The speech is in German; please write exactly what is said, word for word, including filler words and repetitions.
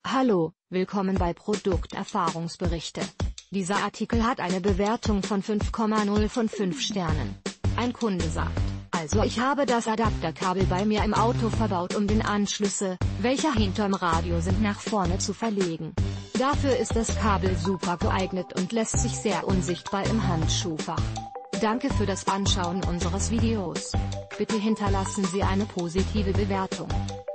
Hallo, willkommen bei Produkterfahrungsberichte. Dieser Artikel hat eine Bewertung von fünf Komma null von fünf Sternen. Ein Kunde sagt: Also ich habe das Adapterkabel bei mir im Auto verbaut, um den Anschlüsse, welche hinterm Radio sind, nach vorne zu verlegen. Dafür ist das Kabel super geeignet und lässt sich sehr unsichtbar im Handschuhfach. Danke für das Anschauen unseres Videos. Bitte hinterlassen Sie eine positive Bewertung.